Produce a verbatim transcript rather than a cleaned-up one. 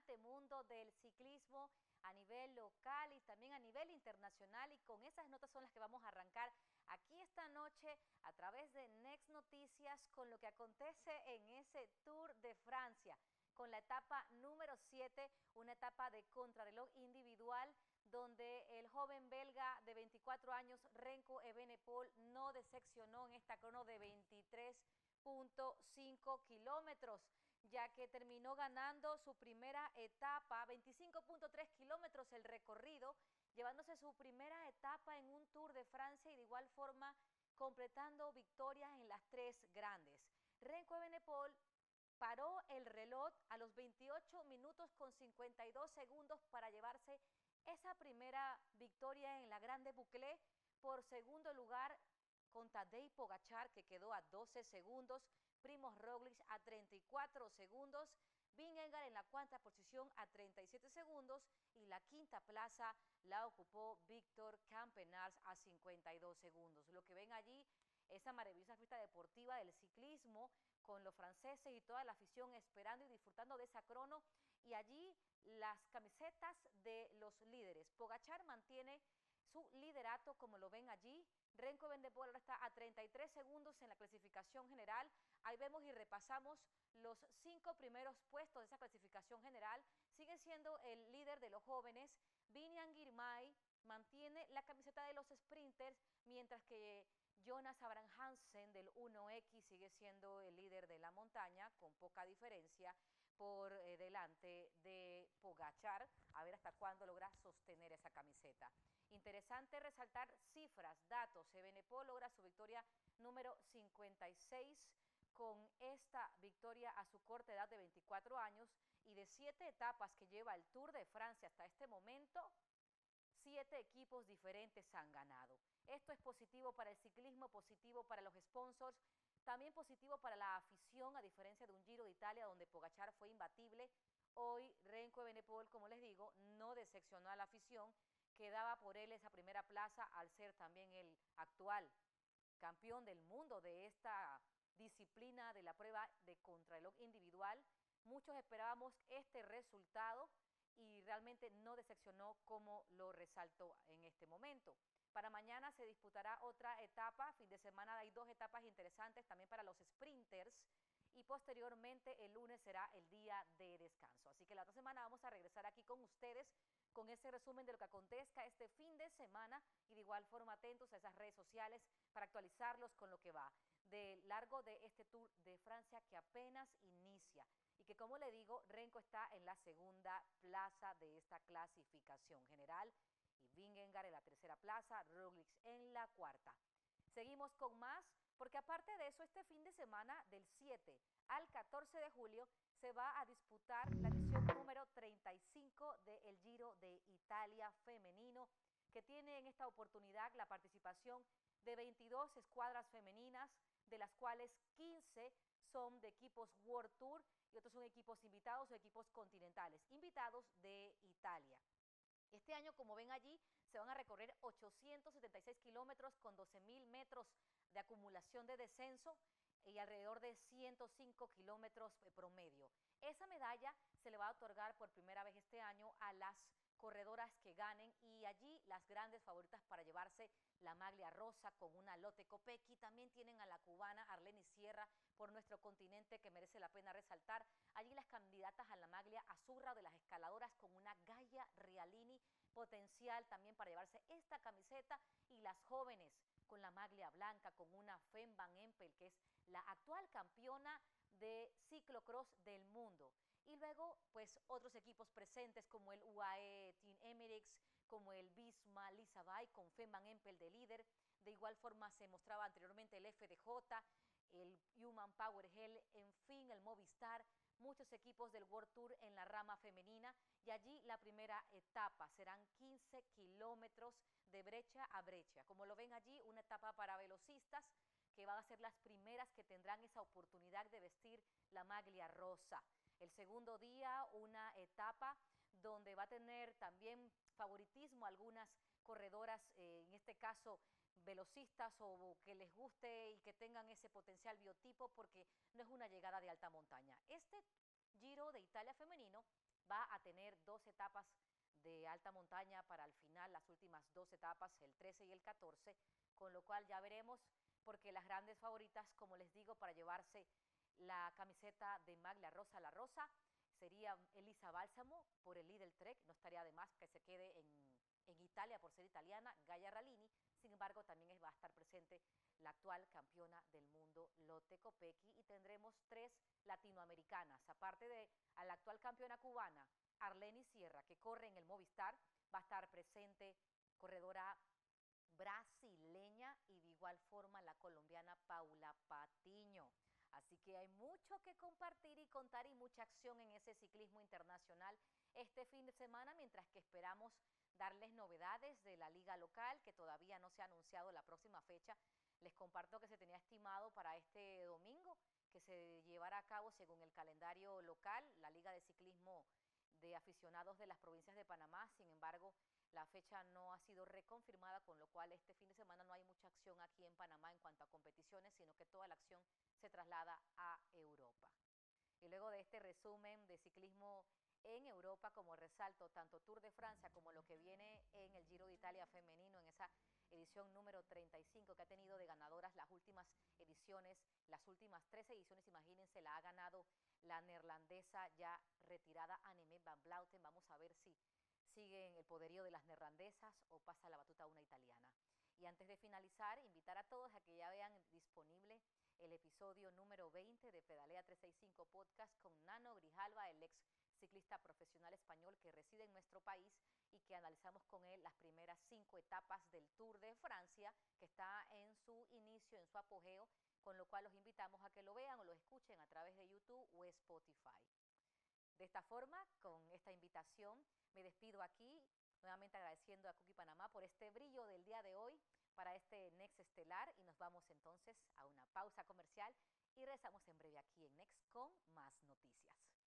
apasionante mundo del ciclismo a nivel local y también a nivel internacional, y con esas notas son las que vamos a arrancar aquí esta noche a través de Next Noticias con lo que acontece en ese Tour de Francia, con la etapa número siete, una etapa de contrarreloj individual donde el joven belga de veinticuatro años, Remco Evenepoel, no decepcionó en esta crono de veintitrés punto cinco kilómetros, ya que terminó ganando su primera etapa, veinticinco punto tres kilómetros el recorrido, llevándose su primera etapa en un Tour de Francia y de igual forma completando victorias en las tres grandes. Remco Evenepoel paró el reloj a los veintiocho minutos con cincuenta y dos segundos para llevarse esa primera victoria en la Grande Boucle. Por segundo lugar con Tadej Pogačar, que quedó a doce segundos, Primož Roglič a treinta y cuatro segundos, Vingegaard en la cuarta posición a treinta y siete segundos y la quinta plaza la ocupó Víctor Campenaerts a cincuenta y dos segundos. Lo que ven allí, esa maravillosa fiesta deportiva del ciclismo con los franceses y toda la afición esperando y disfrutando de esa crono, y allí las camisetas de los líderes. Pogačar mantiene su liderato, como lo ven allí. Remco Evenepoel ahora está a treinta y tres segundos en la clasificación general. Ahí vemos y repasamos los cinco primeros puestos de esa clasificación general. Sigue siendo el líder de los jóvenes. Biniam Girmay mantiene la camiseta de los sprinters, mientras que Jonas Abraham Hansen del uno equis sigue siendo el líder de la montaña con poca diferencia por eh, delante de Pogačar, a ver hasta cuándo logra sostener esa camiseta. Interesante resaltar cifras, datos. Evenepoel logra su victoria número cincuenta y seis con esta victoria a su corta edad de veinticuatro años, y de siete etapas que lleva el Tour de Francia hasta este momento, siete equipos diferentes han ganado. Esto es positivo para el ciclismo, positivo para los sponsors, también positivo para la afición, a diferencia de un Giro de Italia donde Pogačar fue imbatible. Hoy Remco Evenepoel, como les digo, no decepcionó a la afición, que daba por él esa primera plaza al ser también el actual campeón del mundo de esta disciplina de la prueba de contrarreloj individual. Muchos esperábamos este resultado y realmente no decepcionó, como lo resaltó en este momento. Para mañana se disputará otra etapa, fin de semana hay dos etapas interesantes también para los sprinters, y posteriormente el lunes será el día de descanso. Así que la otra semana vamos a regresar aquí con ustedes con ese resumen de lo que acontezca este fin de semana, y de igual forma atentos a esas redes sociales para actualizarlos con lo que va de largo de este Tour de Francia que apenas inicia, y que, como le digo, Remco está en la segunda plaza de esta clasificación general y Vingegaard en la tercera plaza, Roglič en la cuarta. Seguimos con más, porque aparte de eso, este fin de semana del siete al catorce de julio se va a disputar la edición número treinta y cinco del Giro de Italia femenino, que tiene en esta oportunidad la participación de veintidós escuadras femeninas, de las cuales quince son de equipos World Tour y otros son equipos invitados o equipos continentales, invitados de Italia. Este año, como ven allí, se van a recorrer ochocientos setenta y seis kilómetros con doce mil metros de acumulación de descenso y alrededor de ciento cinco kilómetros promedio. Esa medalla se le va a otorgar por primera vez este año a las corredoras que ganen, y allí las grandes favoritas para llevarse la maglia rosa con una Lotte Kopecky. También tienen a la cubana Arleny Sierra por nuestro continente, que merece la pena resaltar. Allí las candidatas a la maglia azurra de las escaladoras con una Gaia Realini, potencial también para llevarse esta camiseta, y las jóvenes con la maglia blanca con una Fem Van Empel, que es la actual campeona de ciclocross del mundo. Y luego, pues, otros equipos presentes como el U A E Team Emirates, como el Visma Lease con Fem Van Empel de líder. De igual forma se mostraba anteriormente el F D J, el Human Power Hell, en fin, el Movistar, muchos equipos del World Tour en la rama femenina, y allí la primera etapa serán quince kilómetros de brecha a brecha. Como lo ven allí, una etapa para velocistas que van a ser las primeras que tendrán esa oportunidad de vestir la maglia rosa. El segundo día, una etapa donde va a tener también favoritismo algunas corredoras, eh, en este caso velocistas, o que les guste y que tengan ese potencial biotipo, porque no es una llegada de alta montaña. Este Giro de Italia femenino va a tener dos etapas de alta montaña para al final, las últimas dos etapas, el trece y el catorce, con lo cual ya veremos, porque las grandes favoritas, como les digo, para llevarse la camiseta de Maglia Rosa La Rosa, sería Elisa Bálsamo por el Lidl Trek, no estaría de más que se quede en, en Italia por ser italiana, Gaia Ralini. Sin embargo, también va a estar presente la actual campeona del mundo, Lotte Kopecky, y tendremos tres latinoamericanas, aparte de a la actual campeona cubana, Arleny Sierra, que corre en el Movistar, va a estar presente corredora brasileña y de igual forma la colombiana Paula Patiño. Así que hay mucho que compartir y contar y mucha acción en ese ciclismo internacional este fin de semana, mientras que esperamos darles novedades de la liga local, que todavía no se ha anunciado la próxima fecha. Les comparto que se tenía estimado para este domingo que se llevara a cabo, según el calendario local, la Liga de Ciclismo de Aficionados de las provincias de Panamá. Sin embargo, la fecha no ha sido reconfirmada, con lo cual este fin de semana no hay mucha acción aquí en Panamá en cuanto a competiciones, sino que toda la acción se traslada a Europa. Y luego de este resumen de ciclismo en Europa, como resalto, tanto Tour de Francia como lo que viene en el Giro de Italia femenino, en esa edición número treinta y cinco que ha tenido de ganadoras las últimas ediciones, las últimas tres ediciones, imagínense, la ha ganado la neerlandesa ya retirada Annemiek van Vleuten. Vamos a ver si siguen el poderío de las neerlandesas o pasa la batuta a una italiana. Y antes de finalizar, invitar a todos a que ya vean disponible el episodio número veinte de Pedalea trescientos sesenta y cinco Podcast con Nano Grijalva, el ex ciclista profesional español que reside en nuestro país y que analizamos con él las primeras cinco etapas del Tour de Francia, que está en su inicio, en su apogeo, con lo cual los invitamos a que lo vean o lo escuchen a través de YouTube o Spotify. De esta forma, con esta invitación, me despido aquí, nuevamente agradeciendo a Cookie Panamá por este brillo del día de hoy para este Next Estelar, y nos vamos entonces a una pausa comercial y regresamos en breve aquí en Next con más noticias.